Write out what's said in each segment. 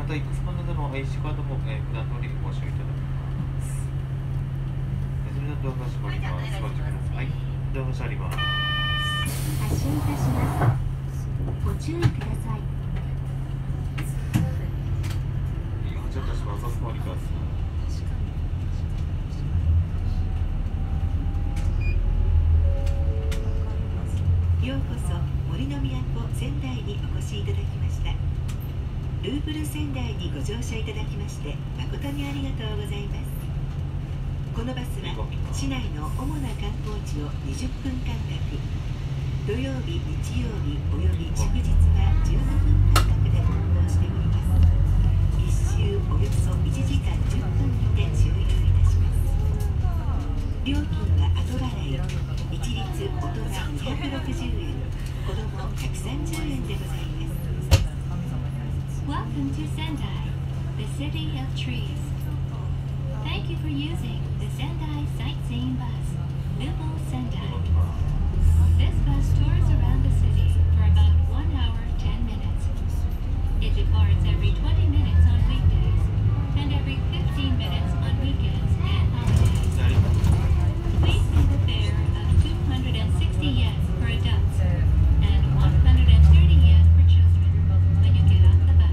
たいくつかなどの IC カードも、普段通りご使用いただきます。それではドアが閉まります。お待ちください。ドアが閉まります。 発進いたします。ご注意ください。 ちょっとします。お座りください。 ようこそ森の都仙台にお越しいただきました。ルーブル仙台にご乗車いただきまして誠にありがとうございます。このバスは市内の主な観光地を20分間隔、土曜日、日曜日および祝日は15分間隔で運行しております。1周およそ1時間10分にて終了いたします。料金は後払い、一律大人260円、子供130円でございます。 Welcome to Sendai, the city of trees. Thank you for using the Sendai sightseeing bus, Lippo Sendai. This bus tours around the city for about 1 hour 10 minutes. It departs every 20 minutes on weekdays and every 15 minutes on weekends and holidays. Please pay the fare of 260 yen for adults and 130 yen for children when you get off the bus.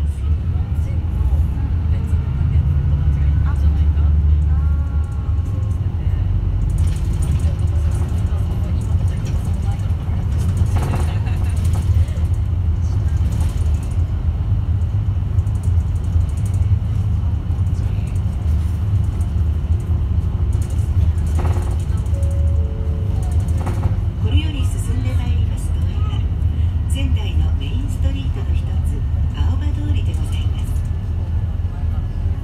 これより進んでまいります通りは仙台のメインストリートの一つ青葉通りでございます。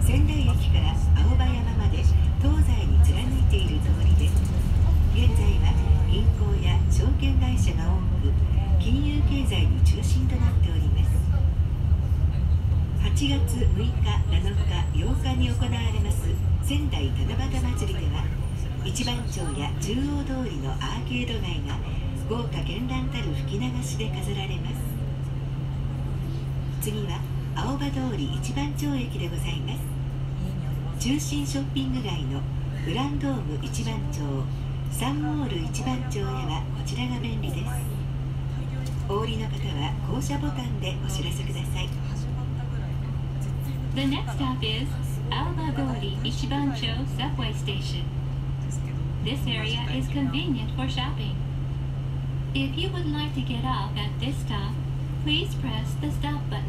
仙台駅から青葉山まで東西に貫いている通りで、現在は銀行や証券会社が多く金融経済の中心となっております。8月6日、7日、8日に行われます仙台七夕祭りでは、一番町や中央通りのアーケード街が豪華絢爛たる吹き流しで飾られます。次は青葉通り一番町駅でございます。中心ショッピング街のグランドーム一番町、サンモール一番町へはこちらが便利です。お降りの方は降車ボタンでお知らせください。 The next stop is Aobadori Ichibancho subway station. This area is convenient for shopping. If you would like to get off at this stop, please press the stop button.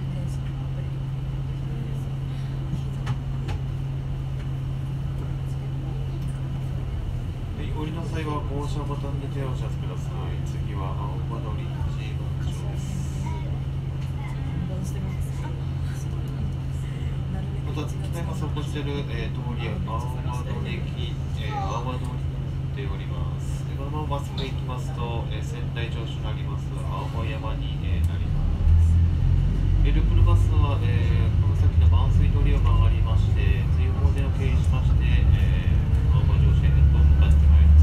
降りの際は降車ボタンで手をお知らせください。次は青葉通り一番町です。また北山走行している、通り青葉通り駅、青葉通りになっております。このまままっすぐ行きますと、仙台城主になります青葉山に、なります。ループルバスは、この先の万水通りを曲がりまして、追放電を経由しまして、青葉城主へと向かってまいります。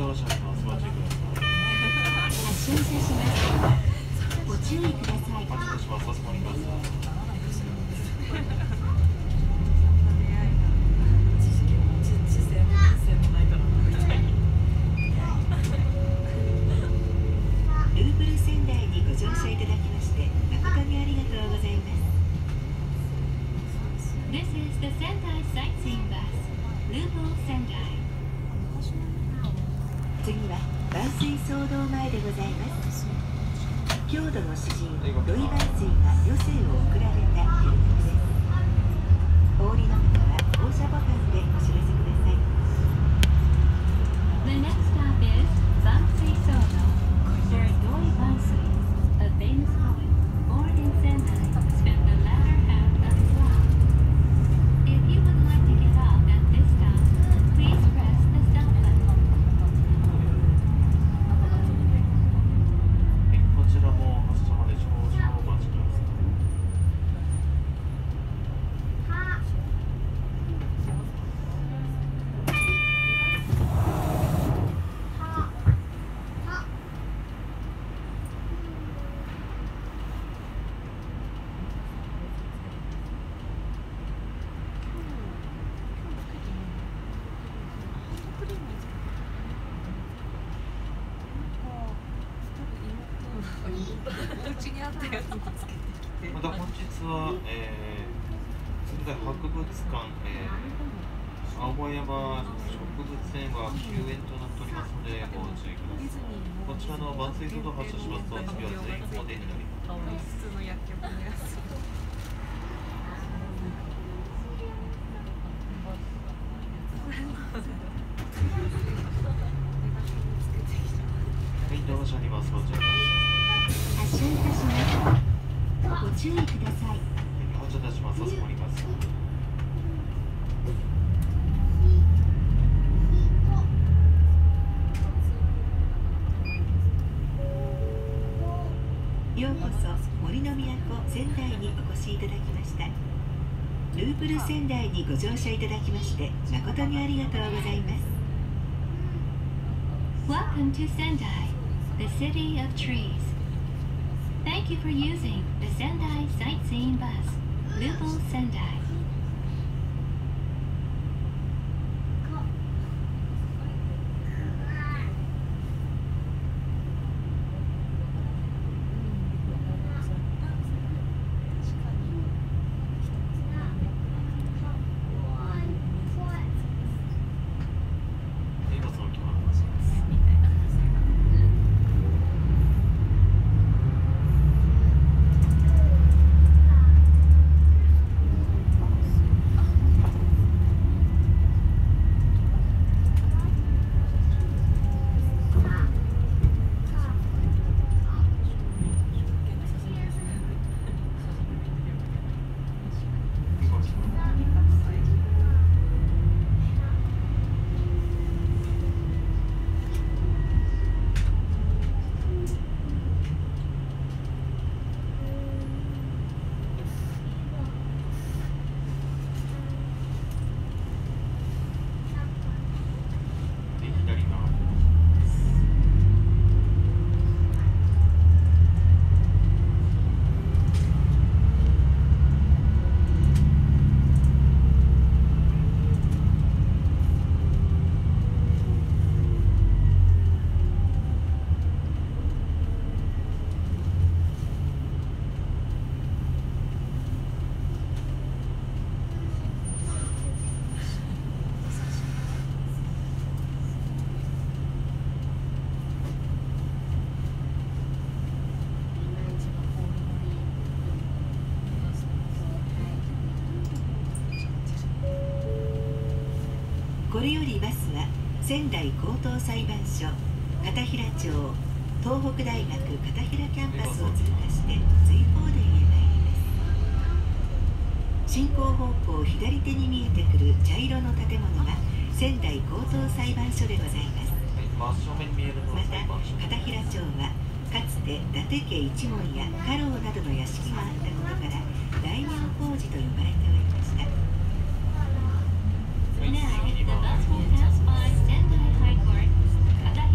ド車あります。ご注意ください。 発車いたします。ご注意ください。 発車します。お座りください。 ルーブル仙台にご乗車いただきまして誠にありがとうございます。 This is the Sendai sightseeing bus, Lubul Sendai. 次は万水騒動前でございます。郷土の詩人土井万水が余生を送られた邸宅です。お降りの方は降車ボタンでお知らせください。 The next stop is Bansui Sono, where Doi Bansui, a famous poet born in Sendai, spent the latter half of his life. If you would like to get off at this stop, please press the stop button. こちらも発車まで少々お待ちください。また本日は、仙台博物館、青葉山植物園は休園となっておりますのでご注意ください。こちらの万水ソード発車しますと次は全員放電になります。 普通の薬局のやつ。 はい、ドア車あります。ご注意ください。 発車いたします。ご注意ください。 発車いたします。お座りください。 ようこそ森の都仙台にお越しいただきました。ループル仙台にご乗車いただきまして誠にありがとうございます。 Welcome to Sendai, the city of trees. Thank you for using the Sendai sightseeing bus, Lubul Sendai. これよりバスは仙台高等裁判所片平町東北大学片平キャンパスを通過して瑞鳳殿へ参ります。進行方向左手に見えてくる茶色の建物が仙台高等裁判所でございます。 真正面に見えるのはまた裁判所。 片平町はかつて伊達家一門や家老などの屋敷があったことから大名工事と呼ばれておりました。 Now, the bus will pass by Sendai High Court, Katahira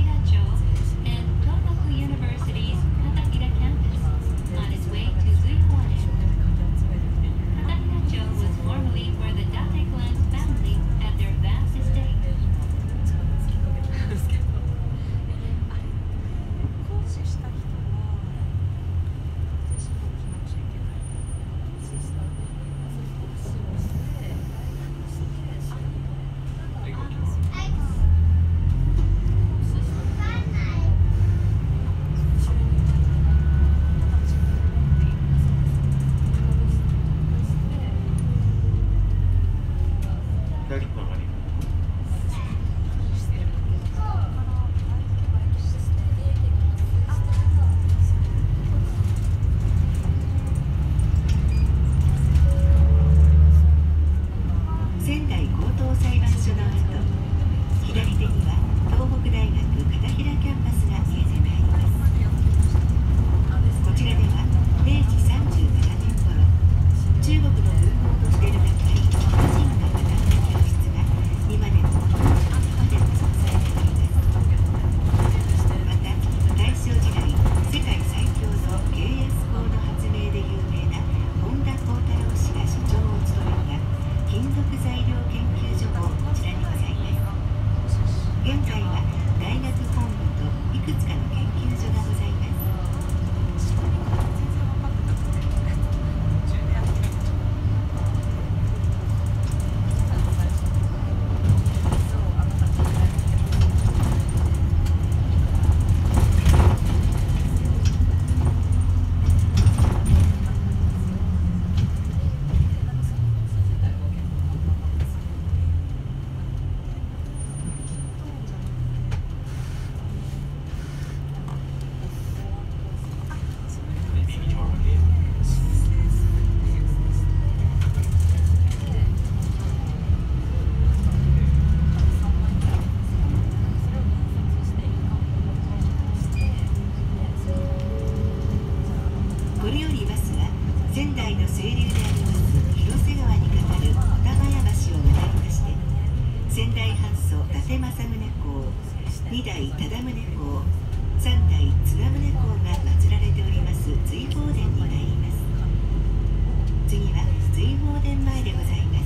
2代忠宗公、3代綱宗公が祀られております瑞鳳殿に参ります。次は瑞鳳殿前でございます。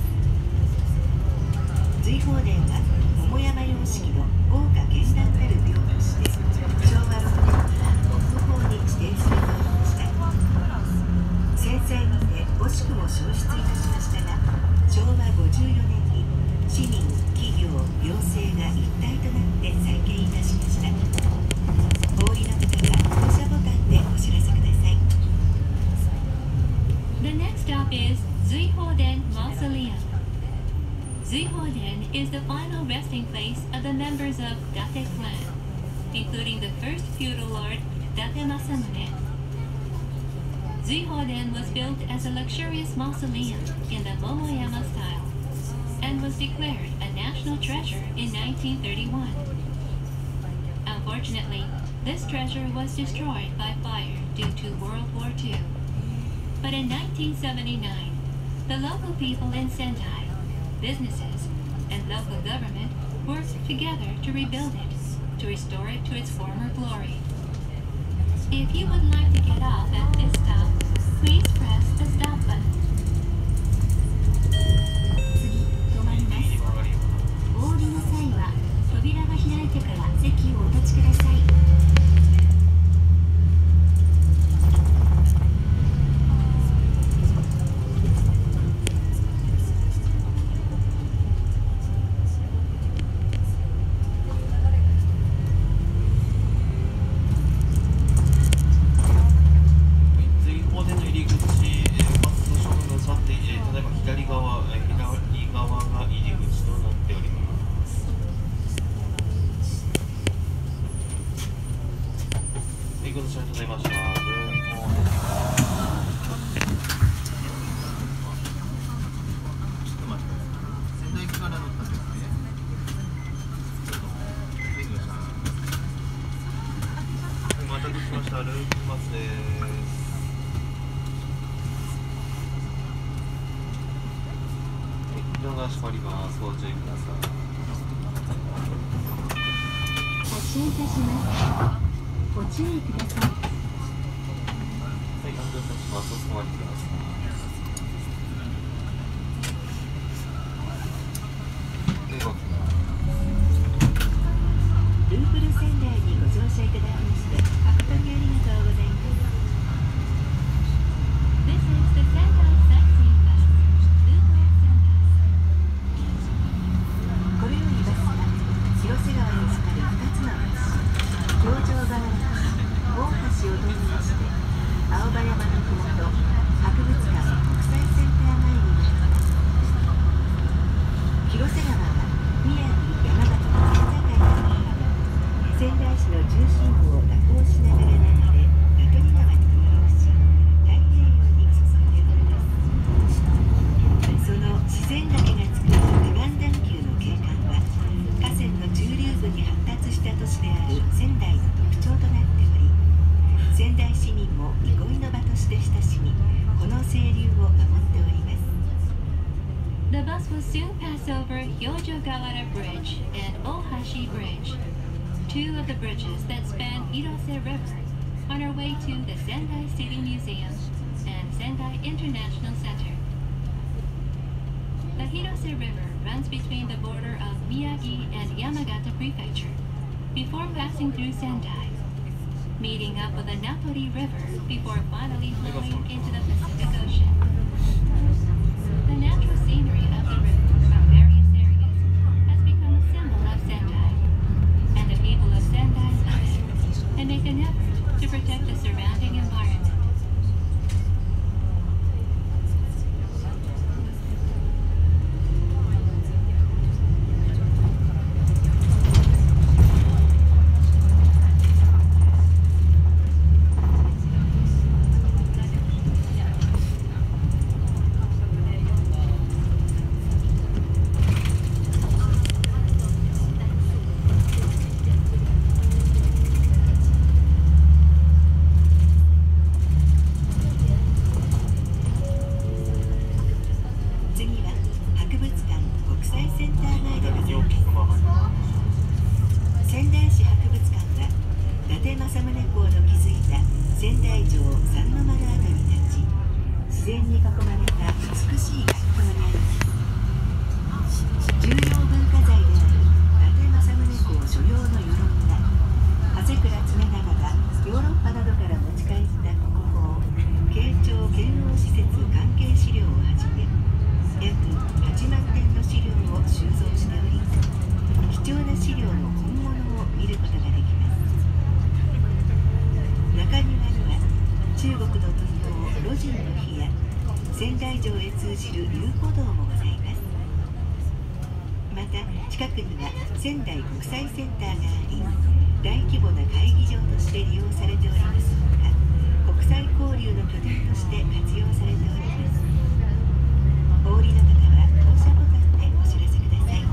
瑞鳳殿は桃山様式の豪華絢爛たる廟として昭和6年から国宝に指定されておりました。戦災にて惜しくも消失いたしましたが、昭和54年に市民、企業、行政が一体となって再建いたしました。お降りの方は降車ボタンでお知らせください。 The next stop is Zuihoden Mausoleum. Zuihoden is the final resting place of the members of Date clan, including the first feudal lord Date Masamune. Zuihoden was built as a luxurious mausoleum in the Momoyama style and was declared a national treasure in 1931. Unfortunately, this treasure was destroyed by fire due to World War II. But in 1979, the local people in Sendai, businesses, and local government worked together to rebuild it, to restore it to its former glory. If you would like to get off at this stop, please press the stop button. 次、止まります。お降りの際は扉が開いてから席をお立ちください。 The bus will soon pass over Yojogawara Bridge and Ohashi Bridge, two of the bridges that span Hirose River, on our way to the Sendai City Museum and Sendai International Center. The Hirose River runs between the border of Miyagi and Yamagata Prefecture before passing through Sendai, meeting up with the Natori River before finally flowing into the Pacific Ocean. The natural scenery of the river from various areas has become a symbol of Sendai, and the people of Sendai love it and make an effort to protect the surrounding environment. 台城三の丸跡に立ち、自然に囲まれた美しい学校にあります。重要文化財である伊達政宗公所用の鎧や長谷倉常長がヨーロッパなどから持ち帰った国宝慶長遣欧使節関係資料をはじめ約8万点の資料を収蔵しており、貴重な資料の本物を見ることができます。中庭には中国の文豪魯迅の碑や仙台城へ通じる遊歩道もございます。また近くには仙台国際センターがあり、大規模な会議場として利用されておりますほか、国際交流の拠点として活用されております。お降りの方は降車ボタンでお知らせください。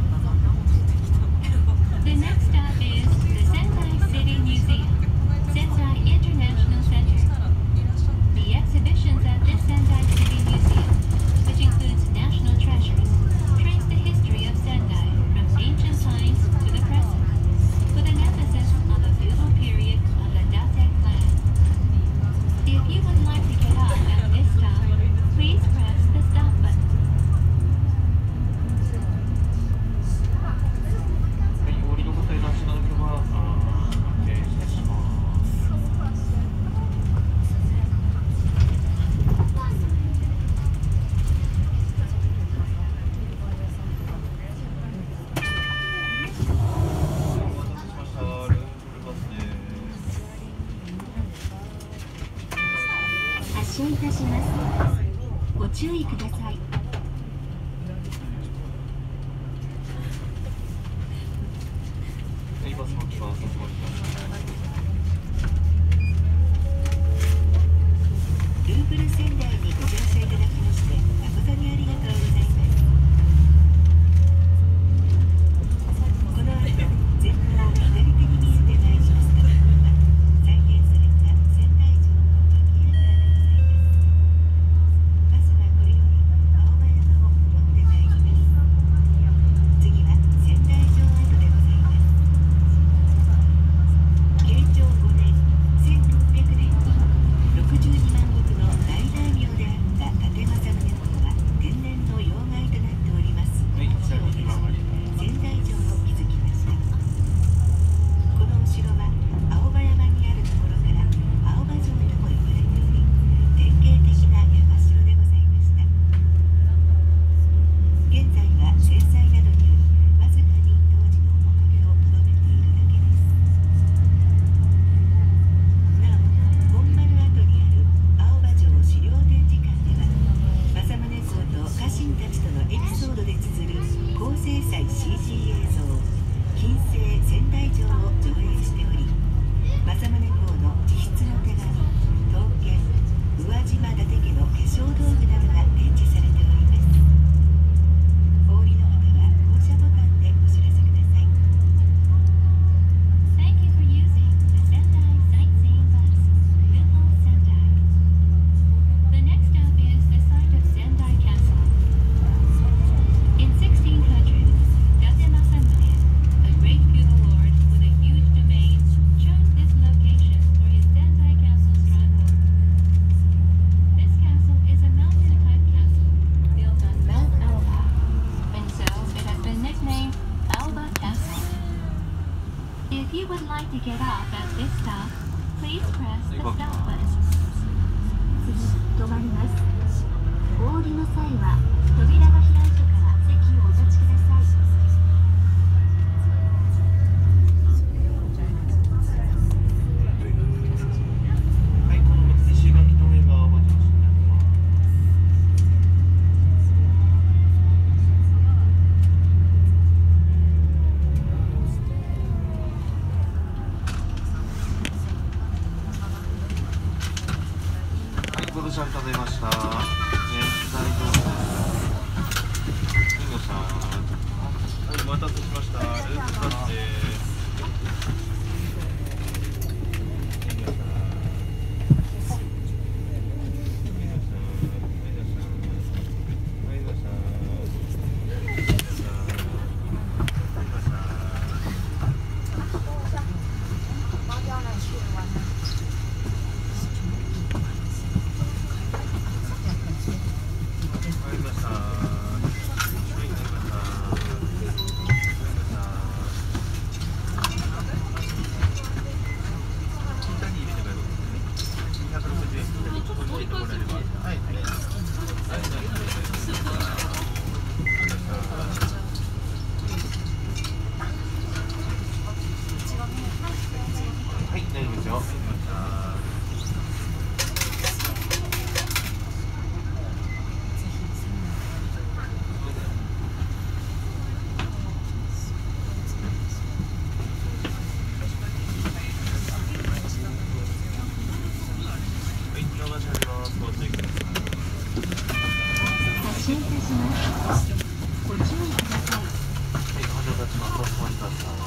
The next stop is the Sendai City Museum, Sendai International Center. The exhibitions at this Sendai City Museum, which includes national treasures, trace the history of Sendai from ancient times to the present, with an emphasis on the feudal period of the Datek clan. If you would like to get off at this stop, please press the stop button. はい、お降りの方いらっしゃる方は停車します。 発車いたします。ご注意ください。 はい、バスも来ます。 ルーブル仙台にご乗車いただきまして誠にありがとうございます。この後前方左手に見えてまいります建物は再現された仙台城の脇櫓でございます。バスはこれより青葉山を登ってまいります。次は仙台城跡でございます。慶長5年1600年に62万石の大大名であった伊達政宗公は天然の要害となっておりますはい、 お城を出し仙台城を築きました。このお城は青葉山にあるところから青葉城とも呼ばれており、典型的な山城でございました。現在は戦災などによりわずかに当時の面影をとどめているだけです。なお本丸跡にある青葉城資料展示館では政宗公と家臣たちとのエピソードで綴る高精細 CG 映像金星仙台城を上映しており、政宗公の自筆の手紙、刀剣、宇和島伊達家の化粧道具などが展示されております。お降りの方は降車ボタンでお知らせください。 Thank you for using the Sendai Sightseeing Bus, Lupul Sendai. The next stop is the site of Sendai Castle. In 1600, Date Masamune, a great feudal lord with a huge domain, chose this location for his Sendai Castle stronghold. This castle is a mountain-type castle built on Mount Alba, and so it has been nicknamed Alba Castle. If you would like to get off at this stop, please press the stop button. 次、止まります。お降りの際は、扉が開いてから席をお立ちください。 はい、この石垣の上が青葉城市になります。はい、ご乗車いただきました。仙台城です。 します。ご注意ください。 患者たちのお集まりください。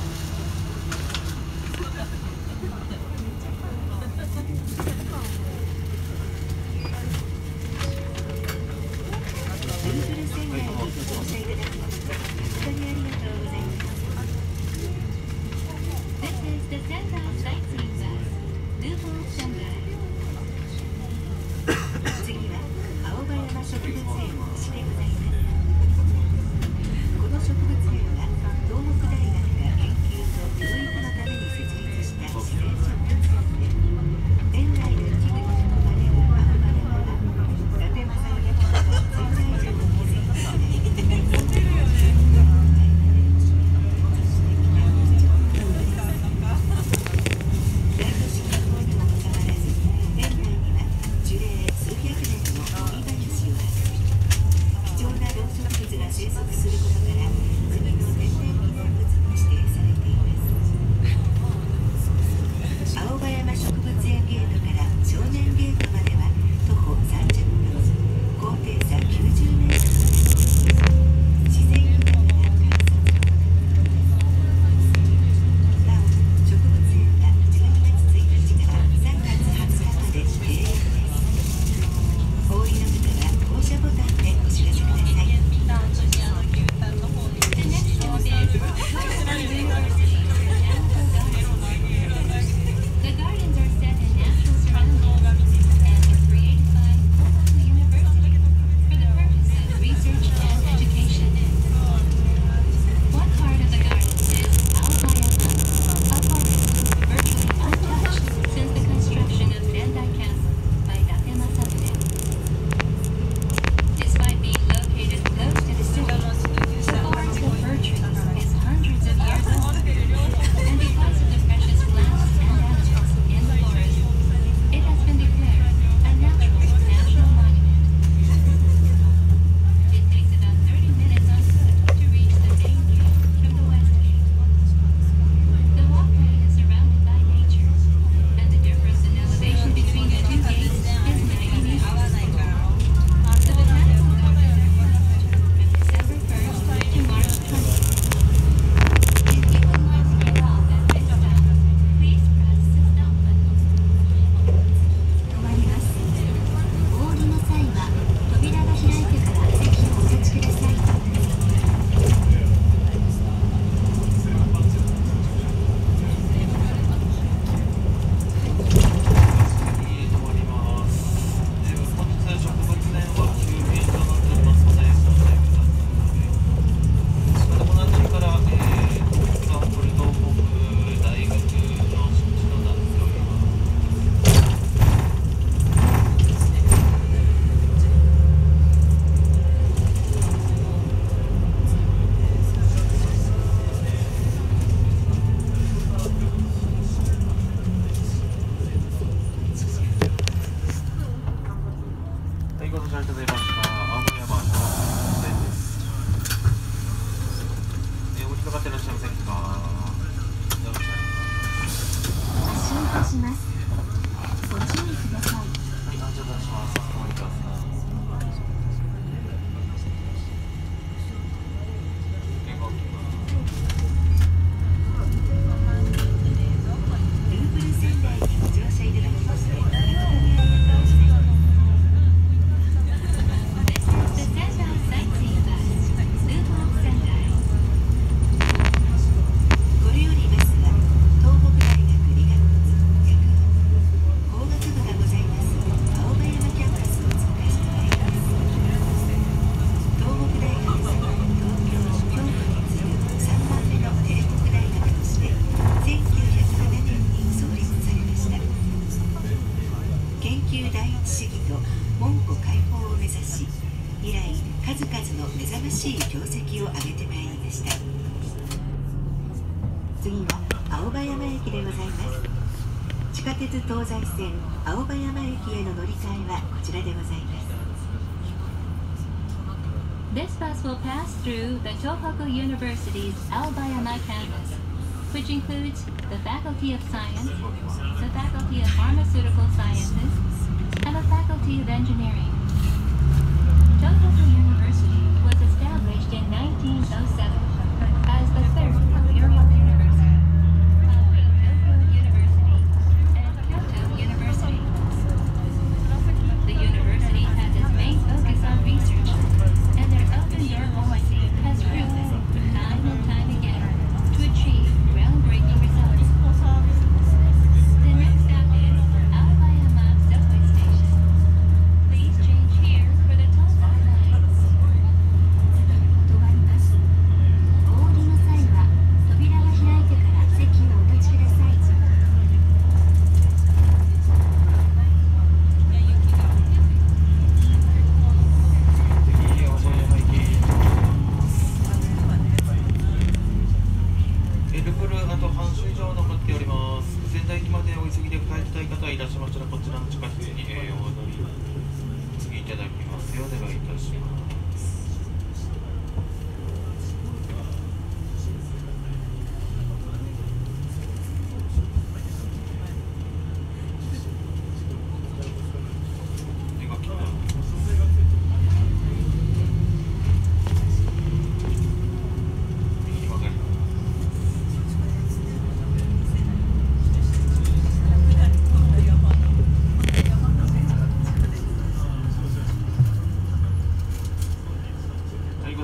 This bus will pass through the Tohoku University's Aobayama campus, which includes the Faculty of Science, the Faculty of Pharmaceutical Sciences, and the Faculty of Engineering. Tohoku University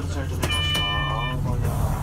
乗車いただきました青葉山